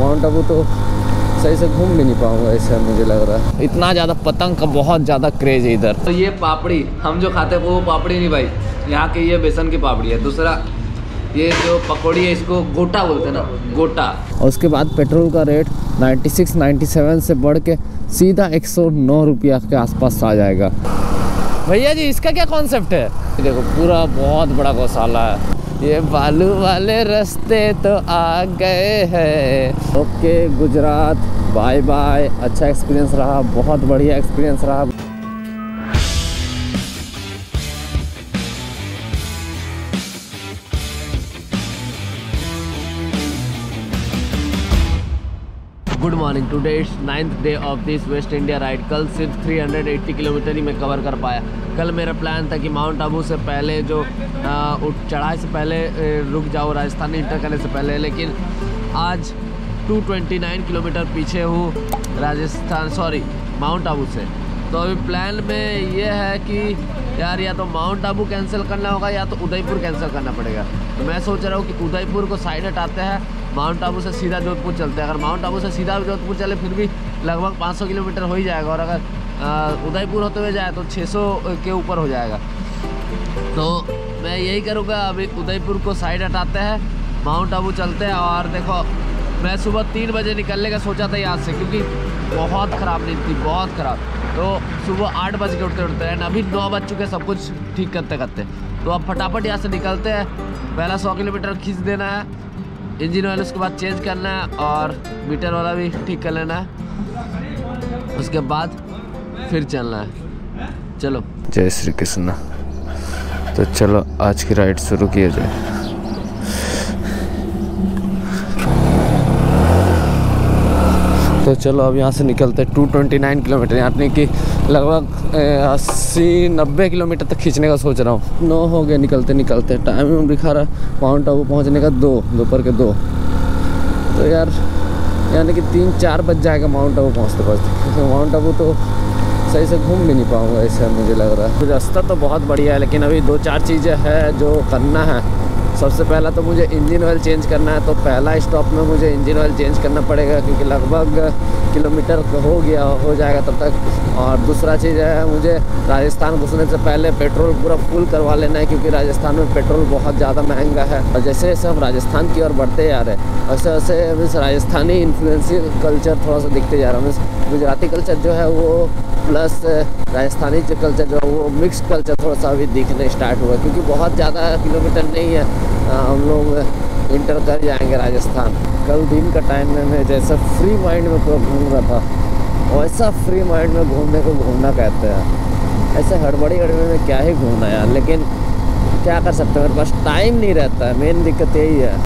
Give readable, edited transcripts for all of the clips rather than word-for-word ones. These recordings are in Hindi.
माउंट आबू तो सही से घूम भी नहीं पाऊंगा, ऐसा मुझे लग रहा है। इतना ज़्यादा पतंग का बहुत ज़्यादा क्रेज है इधर। तो ये पापड़ी हम जो खाते हैं वो पापड़ी नहीं भाई, यहाँ के ये बेसन की पापड़ी है। दूसरा ये जो पकौड़ी है इसको गोटा बोलते हैं ना, गोटा। और उसके बाद पेट्रोल का रेट 96-97 से बढ़ के सीधा 109 रुपया के आसपास आ जाएगा। भैया जी इसका क्या कॉन्सेप्ट है? देखो पूरा बहुत बड़ा गौशाला है। ये बालू वाले रास्ते तो आ गए हैं। Okay Gujarat, bye bye. अच्छा एक्सपीरियंस रहा, बहुत बढ़िया एक्सपीरियंस रहा। Good morning. Today it's 9th day of this west India ride. कल सिर्फ 380 किलोमीटर ही मैं कवर कर पाया। कल मेरा प्लान था कि माउंट आबू से पहले जो चढ़ाई से पहले रुक जाओ, राजस्थान इंटर करने से पहले, लेकिन आज 229 किलोमीटर पीछे हूँ माउंट आबू से। तो अभी प्लान में ये है कि यार या तो माउंट आबू कैंसिल करना होगा या तो उदयपुर कैंसिल करना पड़ेगा। तो मैं सोच रहा हूँ कि उदयपुर को साइड हटाते हैं, माउंट आबू से सीधा जोधपुर चलते हैं। अगर माउंट आबू से सीधा जोधपुर चले फिर भी लगभग 500 किलोमीटर हो ही जाएगा, और अगर उदयपुर होते हुए जाए तो 600 के ऊपर हो जाएगा। तो मैं यही करूँगा, अभी उदयपुर को साइड हटाते हैं, माउंट आबू चलते हैं। और देखो मैं सुबह 3 बजे निकलने का सोचा था यहाँ से, क्योंकि बहुत ख़राब नींद थी, बहुत ख़राब। तो सुबह 8 बज के उठते एंड अभी 9 बज चुके, सब कुछ ठीक करते करते। तो अब फटाफट यहाँ से निकलते हैं। पहला 100 किलोमीटर खींच देना है, इंजन ऑयल उसके बाद चेंज करना है और मीटर वाला भी ठीक कर लेना है, उसके बाद फिर चलना है। चलो जय श्री कृष्ण। तो चलो आज की राइड शुरू किया जाए। तो चलो अब यहाँ से निकलते हैं। 229 किलोमीटर यानी कि लगभग 80-90 किलोमीटर तक खींचने का सोच रहा हूँ। 9 हो गए निकलते निकलते। टाइम दिखा रहा माउंट आबू पहुँचने का दोपहर के 2। तो यार यानी कि 3-4 बज जाएगा माउंट आबू पहुँचते पहुँचते। तो माउंट आबू तो सही से घूम भी नहीं पाऊँगा, ऐसा मुझे लग रहा है। रास्ता तो बहुत बढ़िया है, लेकिन अभी 2-4 चीज़ें हैं जो करना है। सबसे पहला तो मुझे इंजन ऑयल चेंज करना है। तो पहला स्टॉप में मुझे इंजन ऑयल चेंज करना पड़ेगा, क्योंकि लगभग किलोमीटर हो जाएगा तब तक। और दूसरा चीज़ है, मुझे राजस्थान घुसने से पहले पेट्रोल पूरा फुल करवा लेना है, क्योंकि राजस्थान में पेट्रोल बहुत ज़्यादा महंगा है। और जैसे जैसे हम राजस्थान की ओर बढ़ते जा रहे हैं वैसे वैसे मीन्स राजस्थानी इन्फ्लुएंशियल कल्चर थोड़ा सा दिखते जा रहा है। मीन्स गुजराती कल्चर जो है वो प्लस राजस्थानी जो कल्चर जो है वो मिक्स कल्चर थोड़ा सा अभी दिखने स्टार्ट हुआ, क्योंकि बहुत ज़्यादा किलोमीटर नहीं है, हम लोग इंटर कर जाएंगे राजस्थान। कल दिन का टाइम में मैं जैसा फ्री माइंड में पूरा घूम रहा था, वैसा फ्री माइंड में घूमने को घूमना कहते हैं। ऐसे हड़बड़ी में क्या ही घूमना यार, लेकिन क्या कर सकते हैं, मेरे पास टाइम नहीं रहता है, मेन दिक्कत यही है।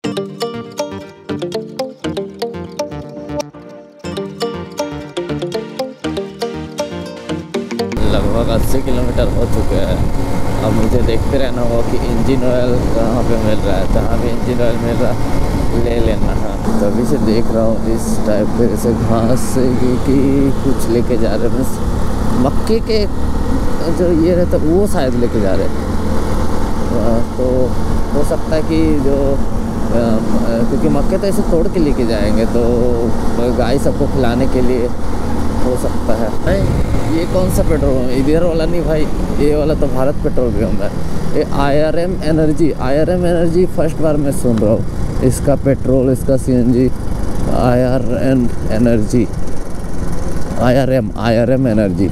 लगभग 80 किलोमीटर हो चुके हैं। अब मुझे देखते रहना होगा कि इंजन ऑयल कहाँ पे मिल रहा है, जहाँ भी इंजन ऑयल मिल रहा है ले लेना है। तभी से देख रहा हूँ इस टाइप पे ऐसे घास की कुछ लेके जा रहे हैं। मक्के के जो ये रहता वो शायद लेके जा रहे हैं। तो हो सकता है कि जो क्योंकि मक्के तो ऐसे तोड़ के लेके जाएंगे, तो गाय सबको खिलाने के लिए हो सकता है। नहीं ये कौन सा पेट्रोल, इधर वाला नहीं भाई, ये वाला तो भारत पेट्रोलियम है। ये IRM एनर्जी फर्स्ट बार मैं सुन रहा हूँ। इसका पेट्रोल, इसका CNG, IRM एनर्जी।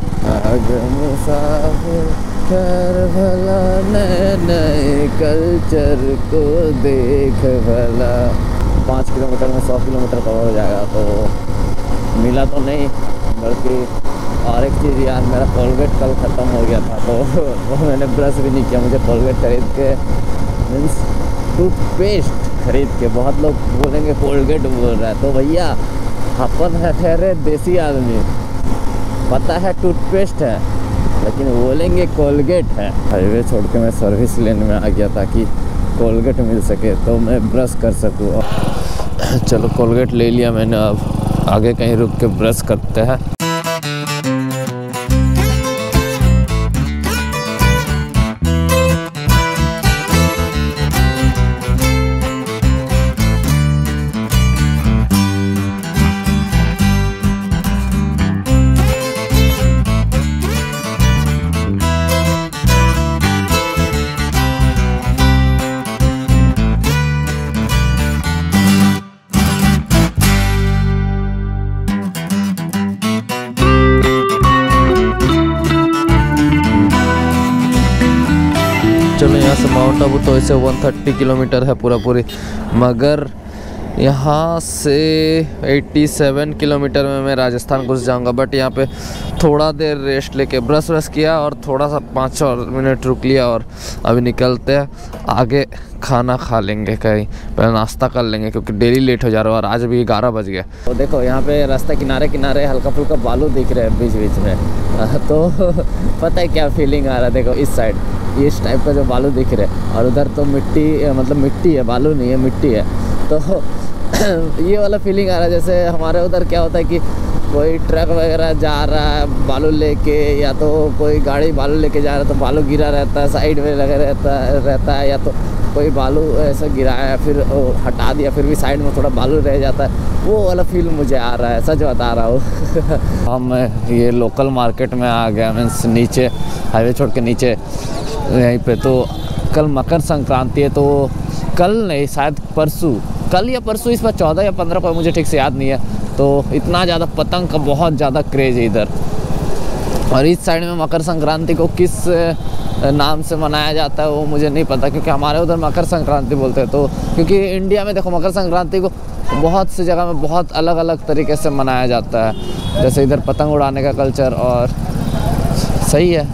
भला नए कल्चर को देख भला। 5 किलोमीटर में 100 किलोमीटर कवर हो जाएगा। तो मिला तो नहीं, बल्कि और एक चीज़ यार, मेरा कोलगेट कल ख़त्म हो गया था, तो वो मैंने ब्रश भी नहीं किया। मुझे कोलगेट खरीद के मीन्स टूथपेस्ट खरीद के, बहुत लोग बोलेंगे कोलगेट बोल रहा है, तो भैया अपन है ठहरे देसी आदमी, पता है टूथपेस्ट है, लेकिन बोलेंगे कोलगेट है। हाईवे छोड़ के मैं सर्विस लेन में आ गया ताकि कोलगेट मिल सके तो मैं ब्रश कर सकूँ। चलो कोलगेट ले लिया मैंने, अब आगे कहीं रुक के ब्रश करते हैं। चलो यहाँ से माउंट आबू तो ऐसे 130 किलोमीटर है पूरी, मगर यहाँ से 87 किलोमीटर में मैं राजस्थान घुस जाऊँगा। बट यहाँ पे थोड़ा देर रेस्ट लेके ब्रश व्रश किया और थोड़ा सा 5 और मिनट रुक लिया और अभी निकलते हैं आगे। खाना खा लेंगे कहीं, पहले नाश्ता कर लेंगे क्योंकि डेली लेट हो जा रहा है और आज भी 11 बज गया। तो देखो यहाँ पे रास्ते किनारे किनारे हल्का फुल्का बालू दिख रहे हैं बीच बीच में तो पता है क्या फीलिंग आ रहा है। देखो इस साइड इस टाइप का जो बालू दिख रहे हैं और उधर तो मिट्टी, मतलब मिट्टी है, बालू नहीं है, मिट्टी है। तो ये वाला फीलिंग आ रहा है जैसे हमारे उधर क्या होता है कि कोई ट्रक वगैरह जा रहा है बालू लेके, या तो कोई गाड़ी बालू लेके जा रहा है तो बालू गिरा रहता है, साइड में लगा रहता है, या तो कोई बालू ऐसा गिराया फिर हटा दिया फिर भी साइड में थोड़ा बालू रह जाता है। वो वाला फील मुझे आ रहा है, सच बता रहा हूँ। हम ये लोकल मार्केट में आ गया, मीन्स नीचे हाईवे छोड़ के नीचे यहीं पे। तो कल मकर संक्रांति है, तो कल नहीं शायद परसों, कल या परसों, इस बार 14 या 15 को, मुझे ठीक से याद नहीं है। तो इतना ज़्यादा पतंग का बहुत ज़्यादा क्रेज़ है इधर। और इस साइड में मकर संक्रांति को किस नाम से मनाया जाता है वो मुझे नहीं पता, क्योंकि हमारे उधर मकर संक्रांति बोलते हैं। तो क्योंकि इंडिया में देखो मकर संक्रांति को बहुत सी जगह में बहुत अलग अलग तरीके से मनाया जाता है, जैसे इधर पतंग उड़ाने का कल्चर। और सही है।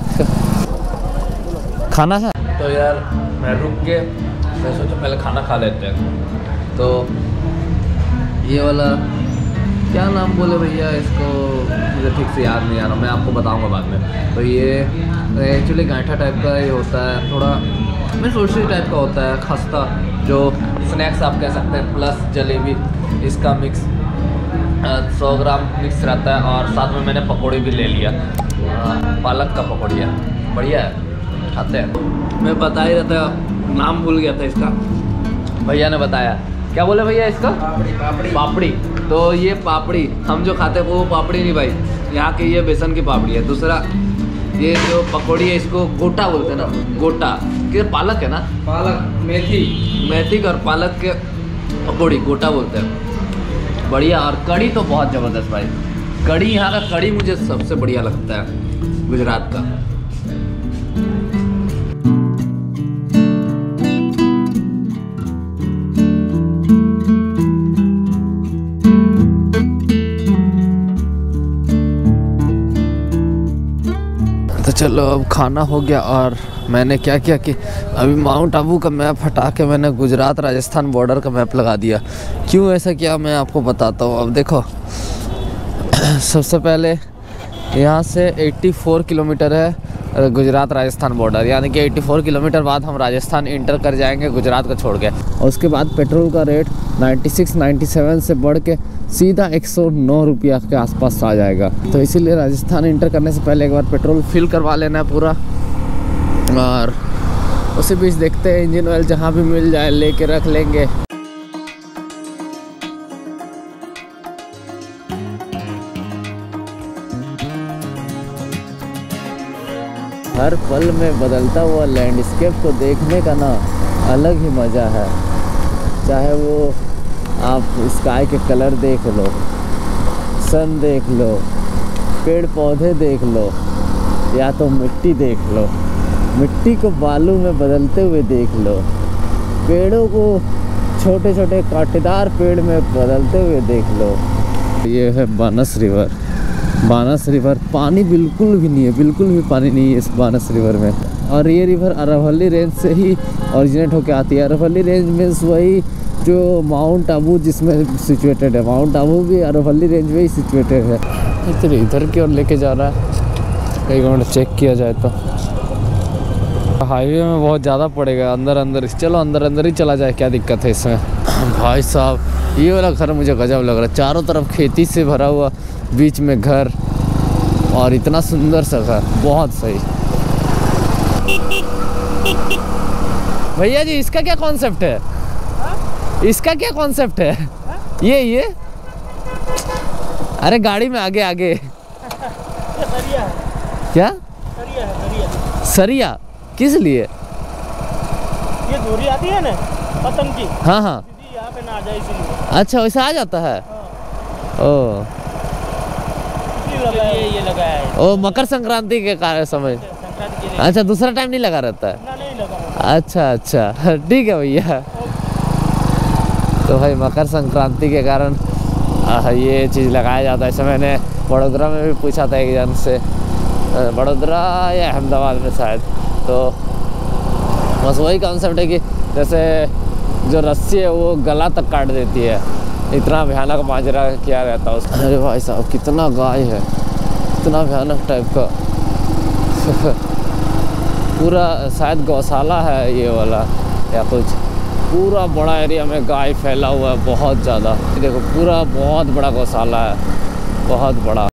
खाना है तो यार मैं रुक के मैं सोचा पहले खाना खा लेते हैं। तो ये वाला क्या नाम बोले भैया इसको, मुझे ठीक से याद नहीं आ रहा, मैं आपको बताऊंगा बाद में। तो ये एक्चुअली गांठा टाइप का ये होता है, थोड़ा मैं सोची टाइप का होता है, खस्ता जो स्नैक्स आप कह सकते हैं, प्लस जलेबी, इसका मिक्स 100 ग्राम मिक्स रहता है। और साथ में मैंने पकौड़ी भी ले लिया, पालक का पकौड़ी है, बढ़िया है, खाते हैं। मैं बता ही रहता, नाम भूल गया था इसका, भैया ने बताया। क्या बोले भैया इसका? पापड़ी। तो ये पापड़ी हम जो खाते हैं वो पापड़ी नहीं भाई, यहाँ के ये बेसन की पापड़ी है। दूसरा ये जो पकौड़ी है इसको गोटा बोलते हैं ना, गोटा कि पालक है ना, पालक मेथी और पालक के पकौड़ी गोटा बोलते हैं, बढ़िया। और कड़ी तो बहुत ज़बरदस्त भाई, कड़ी यहाँ का कड़ी मुझे सबसे बढ़िया लगता है गुजरात का। तो चलो अब खाना हो गया। और मैंने क्या किया कि अभी माउंट आबू का मैप हटा के मैंने गुजरात राजस्थान बॉर्डर का मैप लगा दिया। क्यों ऐसा किया मैं आपको बताता हूँ। अब देखो सबसे पहले यहाँ से 84 किलोमीटर है गुजरात राजस्थान बॉर्डर, यानी कि 84 किलोमीटर बाद हम राजस्थान इंटर कर जाएंगे गुजरात को छोड़ के। और उसके बाद पेट्रोल का रेट 96-97 से बढ़ के सीधा 109 रुपया के आसपास आ जाएगा। तो इसीलिए राजस्थान इंटर करने से पहले एक बार पेट्रोल फिल करवा लेना है पूरा। और उसी बीच देखते हैं इंजन ऑयल जहाँ भी मिल जाए लेके रख लेंगे। हर पल में बदलता हुआ लैंडस्केप को देखने का ना अलग ही मज़ा है। चाहे वो आप स्काई के कलर देख लो, सन देख लो, पेड़ पौधे देख लो, या तो मिट्टी देख लो, मिट्टी को बालू में बदलते हुए देख लो, पेड़ों को छोटे छोटे कांटेदार पेड़ में बदलते हुए देख लो। ये है बानस रिवर। बानस रिवर पानी बिल्कुल भी नहीं है, बिल्कुल भी पानी नहीं है इस बानस रिवर में। और ये रिवर अरावली रेंज से ही ओरिजिनेट होकर आती है। अरावली रेंज मीन्स वही जो माउंट आबू जिसमें सिचुएटेड है, माउंट आबू भी अरावली रेंज में ही सिचुएटेड है। इधर की ओर लेके जा रहा है, कई घंटे चेक किया जाए तो हाईवे में बहुत ज़्यादा पड़ेगा अंदर। चलो अंदर ही चला जाए, क्या दिक्कत है इसमें। भाई साहब ये वाला घर मुझे गजब लग रहा है, चारों तरफ खेती से भरा हुआ, बीच में घर और इतना सुंदर सा घर, बहुत सही। भैया जी इसका क्या कॉन्सेप्ट है? इसका क्या कॉन्सेप्ट है? ये अरे गाड़ी में आगे क्या सरिया किस लिए? ये दूरी आती है ना पतंग की। हाँ यहाँ पे ना आ जाए इसलिए। अच्छा वैसा आ जाता है। ओ ये लगाया है। ओ मकर संक्रांति के कारण समय। अच्छा दूसरा टाइम नहीं लगा रहता है? नहीं लगा। अच्छा अच्छा, ठीक है भैया। तो भाई मकर संक्रांति के कारण ये चीज़ लगाया जाता है। ऐसे मैंने वडोदरा में भी पूछा था एक जन से, वडोदरा या अहमदाबाद में शायद, तो बस वही कॉन्सेप्ट है कि जैसे जो रस्सी है वो गला तक काट देती है, इतना भयानक माजरा किया रहता है उसका। अरे भाई साहब कितना गाय है, इतना भयानक टाइप का पूरा शायद गौशाला है ये वाला या कुछ। पूरा बड़ा एरिया में गाय फैला हुआ है बहुत ज़्यादा। देखो पूरा बहुत बड़ा गौशाला है, बहुत बड़ा।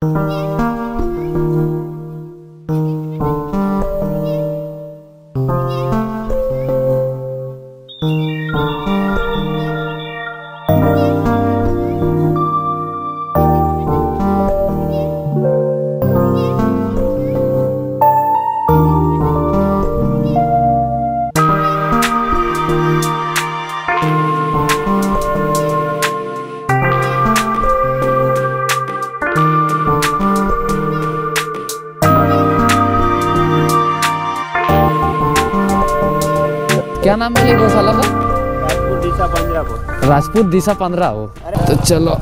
क्या नाम है गौशाला का? राजपूत दिशा 15 को। राजपूत दिशा 15 हो। तो चलो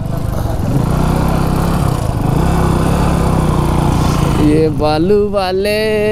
ये बालू वाले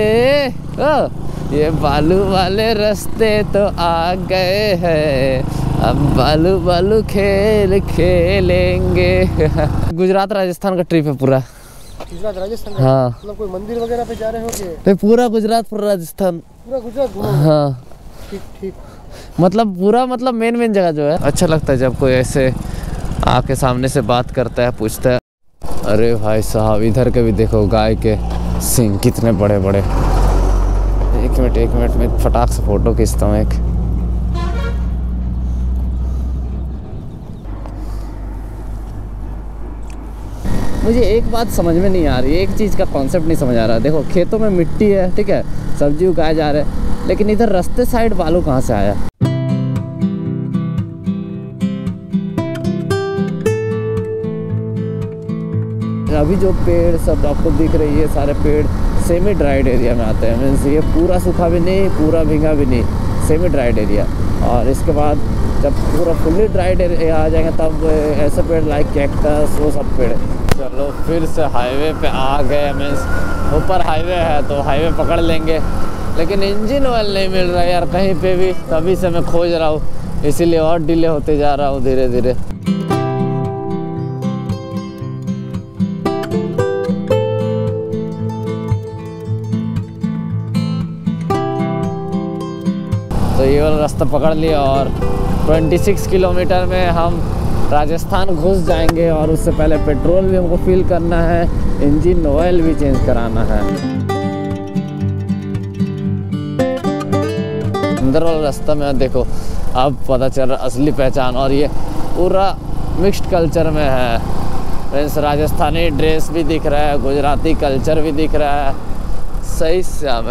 ये बालू वाले रास्ते तो आ गए हैं, अब बालू बालू खेल खेलेंगे। गुजरात राजस्थान का ट्रिप है पूरा। गुजरात राजस्थान? हाँ। मतलब कोई मंदिर वगैरह पे जा रहे हो कि? तो पूरा गुजरात पूरा राजस्थान पूरा गुजरात घूमो? हाँ ठीक ठीक। मतलब पूरा मतलब मेन जगह जो है। अच्छा लगता है जब कोई ऐसे आके सामने से बात करता है, पूछता है। अरे भाई साहब इधर के भी देखो गाय के सींग कितने बड़े बड़े। एक मिनट में फटाक से फोटो खींचता हूँ एक। मुझे एक बात समझ में नहीं आ रही, एक चीज़ का कॉन्सेप्ट नहीं समझ आ रहा। देखो खेतों में मिट्टी है, ठीक है, सब्जी उगाए जा रहे हैं, लेकिन इधर रास्ते साइड बालू कहाँ से आया? अभी जो पेड़ सब आपको दिख रही है, सारे पेड़ सेमी ड्राइड एरिया में आते हैं। मीन्स ये पूरा सूखा भी नहीं, पूरा भीगा भी नहीं, सेमी ड्राइड एरिया। और इसके बाद जब पूरा फुल्ली ड्राइड एरिया आ जाएगा तब ऐसे पेड़ लाइक कैक्टस वो सब पेड़। चलो फिर से हाईवे पे आ गए। मीन्स ऊपर हाईवे है तो हाईवे पकड़ लेंगे, लेकिन इंजन ऑयल नहीं मिल रहा है यार कहीं पे भी। तभी से मैं खोज रहा हूँ, इसीलिए और डिले होते जा रहा हूँ धीरे धीरे। तो ये वाला रास्ता पकड़ लिया और 26 किलोमीटर में हम राजस्थान घुस जाएंगे। और उससे पहले पेट्रोल भी हमको फिल करना है, इंजन ऑयल भी चेंज कराना है। अंदर वाला रास्ता में देखो अब पता चल रहा असली पहचान। और ये पूरा मिक्स्ड कल्चर में है। मीन्स राजस्थानी ड्रेस भी दिख रहा है, गुजराती कल्चर भी दिख रहा है। सही से हम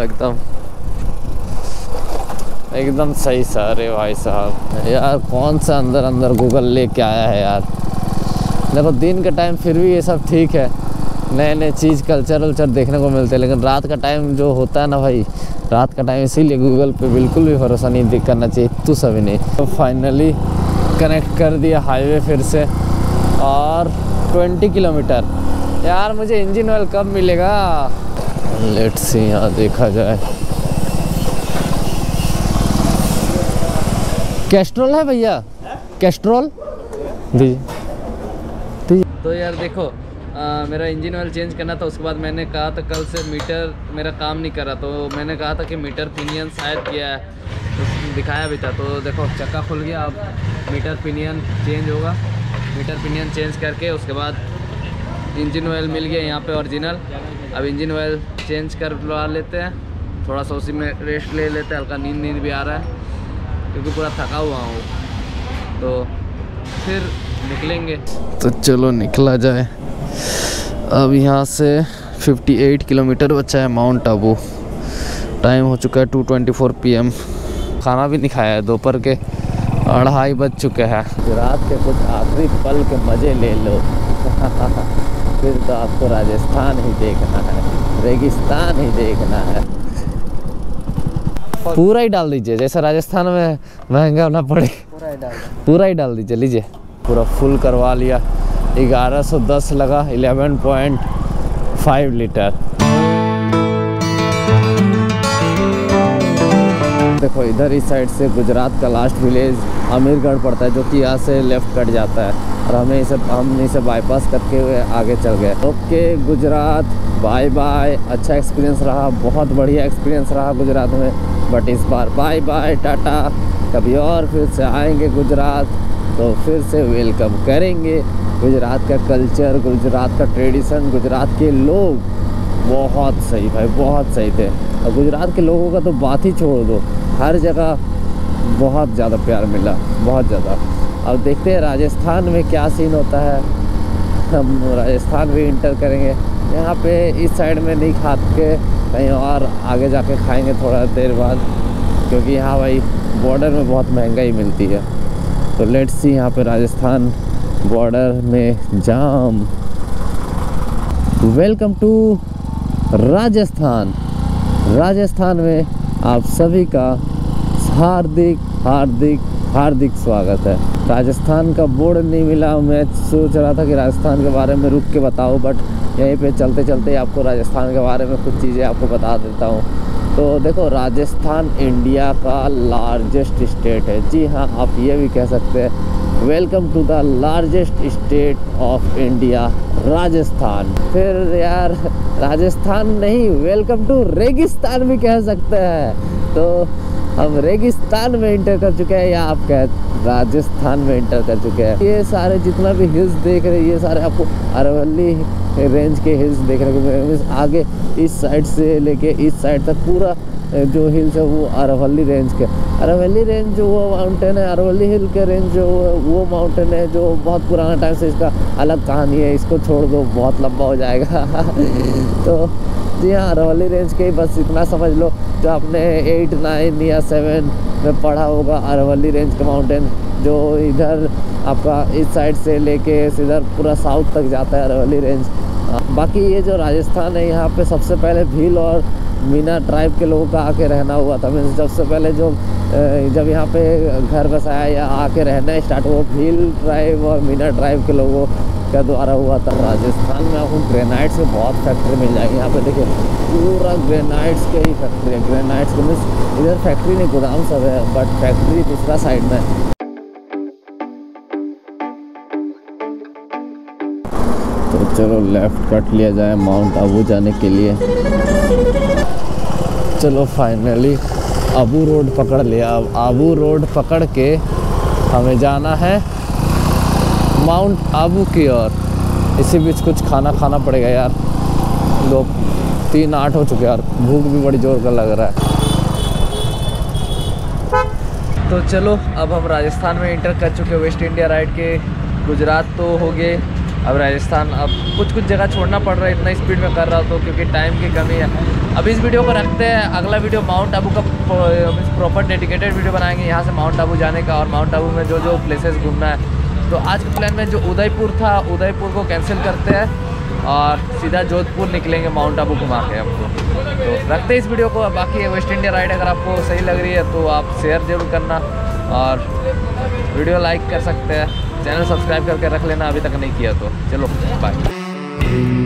एकदम सही सा। अरे भाई साहब यार कौन सा अंदर गूगल लेके आया है यार। देखो दिन के टाइम फिर भी ये सब ठीक है, नए चीज़ कल्चर देखने को मिलते हैं, लेकिन रात का टाइम जो होता है ना भाई, रात का टाइम, इसीलिए गूगल पे बिल्कुल भी भरोसा नहीं करना चाहिए, तू सभी नहीं। तो फाइनली कनेक्ट कर दिया हाईवे फिर से। और 20 किलोमीटर। यार मुझे इंजन ऑयल कब मिलेगा? लेट्स सी, यहाँ देखा जाए। कैस्ट्रोल है भैया? कैस्ट्रोल दीजिए। तो यार देखो मेरा इंजन ऑयल चेंज करना था। उसके बाद मैंने कहा था कल से मीटर मेरा काम नहीं कर रहा, तो मैंने कहा था कि मीटर पिनियन शायद किया है, तो दिखाया भी था। तो देखो चक्का खुल गया, अब मीटर पिनियन चेंज होगा। मीटर पिनियन चेंज करके उसके बाद इंजन ऑयल मिल गया यहाँ पे ओरिजिनल। अब इंजन ऑयल चेंज करवा लेते हैं, थोड़ा सा उसी में रेस्ट ले लेते हैं। हल्का नींद भी आ रहा है क्योंकि पूरा थका हुआ हूँ, तो फिर निकलेंगे। तो चलो निकला जाए। अब यहाँ से 58 किलोमीटर बचा है माउंट आबू। टाइम हो चुका है 2:24 PM। खाना भी नहीं खाया है, दोपहर के 2:30 बज चुके हैं। रात के कुछ आखिरी पल के मज़े ले लो फिर तो आपको राजस्थान ही देखना है, रेगिस्तान ही देखना है। पूरा ही डाल दीजिए, जैसे राजस्थान में महंगा ना पड़े, पूरा ही डाल दीजिए। लीजिए पूरा फुल करवा लिया। 1110 लगा, 11.5 लीटर। देखो इधर इस साइड से गुजरात का लास्ट विलेज अमीरगढ़ पड़ता है, जो कि यहाँ से लेफ्ट कट जाता है, और हम इसे बाईपास करके हुए आगे चल गए। Okay Gujarat, bye bye. अच्छा एक्सपीरियंस रहा, बहुत बढ़िया एक्सपीरियंस रहा गुजरात में, बट इस बार बाय बाय, टाटा। कभी और फिर से आएंगे गुजरात तो फिर से वेलकम करेंगे। गुजरात का कल्चर, गुजरात का ट्रेडिशन, गुजरात के लोग बहुत सही भाई, बहुत सही थे। और गुजरात के लोगों का तो बात ही छोड़ दो, हर जगह बहुत ज़्यादा प्यार मिला, बहुत ज़्यादा। अब देखते हैं राजस्थान में क्या सीन होता है। हम राजस्थान भी इंटर करेंगे। यहाँ पे इस साइड में नहीं खा के कहीं और आगे जाके खाएंगे थोड़ा देर बाद, क्योंकि यहाँ भाई बॉर्डर में बहुत महंगाई मिलती है। तो लेट्स सी यहाँ पे राजस्थान बॉर्डर में जाम। Welcome to Rajasthan. राजस्थान में आप सभी का हार्दिक हार्दिक हार्दिक स्वागत है। राजस्थान का बोर्ड नहीं मिला, मैं सोच रहा था कि राजस्थान के बारे में रुक के बताऊं, बट यहीं पे चलते चलते आपको राजस्थान के बारे में कुछ चीज़ें आपको बता देता हूं। तो देखो राजस्थान इंडिया का लार्जेस्ट स्टेट है। जी हाँ, आप ये भी कह सकते हैं welcome to the largest state of India Rajasthan. फिर यार राजस्थान नहीं, वेलकम टू रेगिस्तान भी कह सकते हैं। तो हम रेगिस्तान में इंटर कर चुके हैं, या आप कह राजस्थान में इंटर कर चुके हैं। ये सारे जितना भी हिल्स देख रहे हैं, ये सारे आपको अरवली रेंज के हिल्स देखने को मिलेंगे। आगे इस साइड से लेके इस साइड तक पूरा जो हिल्स है वो अरवली रेंज के। अरवली रेंज जो वो माउंटेन है, अरवली हिल के रेंज जो वो माउंटेन है, जो बहुत पुराना टाइम से, इसका अलग कहानी है, इसको छोड़ दो, बहुत लंबा हो जाएगा। तो जी हाँ, अरवली रेंज के बस इतना समझ लो, जो आपने 8, 9 या 7 में पढ़ा होगा, अरवली रेंज का माउंटेन जो इधर आपका इस साइड से लेके इधर पूरा साउथ तक जाता है अरवली रेंज। बाकी ये जो राजस्थान है, यहाँ पे सबसे पहले भील और मीना ट्राइब के लोगों का आके रहना हुआ था। मीन्स सबसे पहले जब यहाँ पे घर बसाया या आके रहना स्टार्ट हुआ, भील ट्राइब और मीना ट्राइब के लोगों का द्वारा हुआ था। राजस्थान में आपको ग्रेनाइट्स की बहुत फैक्ट्री मिल जाएगी। यहाँ पे देखिए पूरा ग्रेनाइट्स के ही फैक्ट्री है। ग्रेनाइट्स के मीन्स इधर फैक्ट्री नहीं, गोदाम सब है, बट फैक्ट्री दूसरा साइड में है। तो चलो लेफ्ट कट लिया जाए माउंट आबू जाने के लिए। चलो फाइनली आबू रोड पकड़ लिया। अब आबू रोड पकड़ के हमें जाना है माउंट आबू की ओर। इसी बीच कुछ खाना खाना पड़ेगा यार, 2-3-8 हो चुके यार, भूख भी बड़ी जोर का लग रहा है। तो चलो अब हम राजस्थान में इंटर कर चुके हैं। वेस्ट इंडिया राइड के गुजरात तो हो गए, अब राजस्थान। अब कुछ जगह छोड़ना पड़ रहा है, इतना स्पीड में कर रहा हूँ तो क्योंकि टाइम की कमी है। अब इस वीडियो को रखते हैं, अगला वीडियो माउंट आबू का प्रॉपर डेडिकेटेड वीडियो बनाएंगे यहाँ से माउंट आबू जाने का, और माउंट आबू में जो जो प्लेसेस घूमना है। तो आज के प्लान में जो उदयपुर था, उदयपुर को कैंसिल करते हैं और सीधा जोधपुर निकलेंगे माउंट आबू घुमा के आपको। तो रखते हैं इस वीडियो को। बाकी ये वेस्ट इंडिया राइड अगर आपको सही लग रही है तो आप शेयर जरूर करना और वीडियो लाइक कर सकते हैं, चैनल सब्सक्राइब करके रख लेना अभी तक नहीं किया तो। चलो बाय।